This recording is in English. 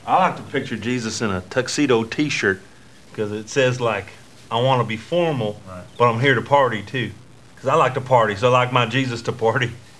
I like to picture Jesus in a tuxedo T-shirt because it says like, I want to be formal, Right. but I'm here to party too. Because I like to party, so I like my Jesus to party.